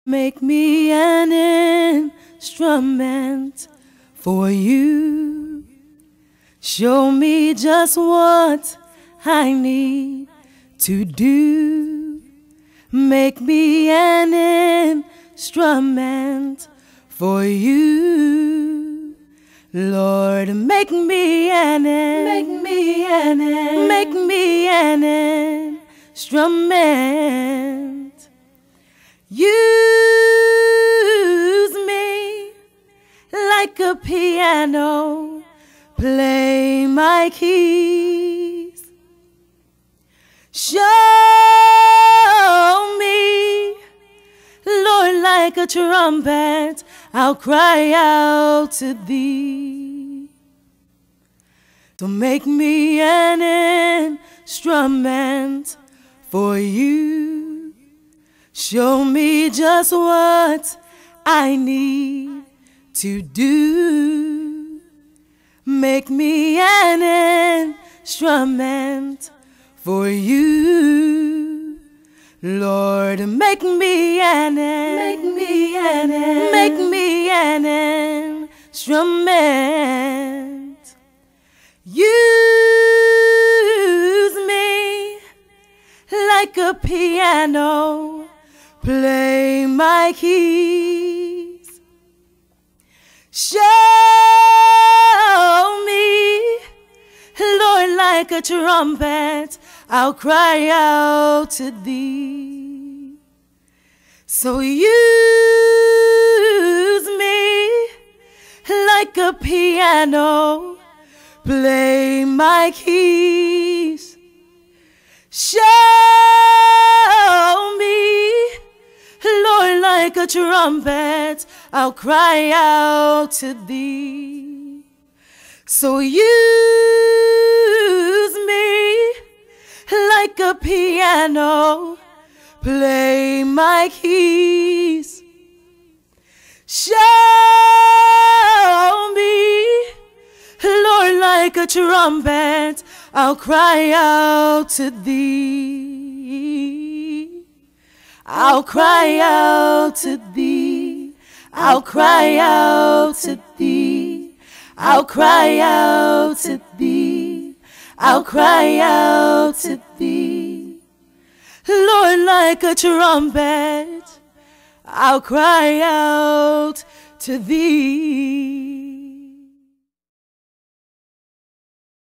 Make me an instrument for you. Show me just what I need to do. Make me an instrument for you. Lord, make me an instrument. Use me like a piano, play my keys. Show me, Lord, like a trumpet, I'll cry out to thee. So make me an instrument for you. Show me just what I need to do. Make me an instrument for you. Lord, make me an instrument. Use me like a piano, play my keys. Show me, Lord, like a trumpet, I'll cry out to thee. So use me like a piano, play my keys. Show me, Lord, like a trumpet, I'll cry out to thee. So use me like a piano, play my keys. Show me, Lord, like a trumpet, I'll cry out to thee. I'll cry out to thee. I'll cry out to thee. I'll cry out to thee. I'll cry out to thee. Lord, like a trumpet, I'll cry out to thee.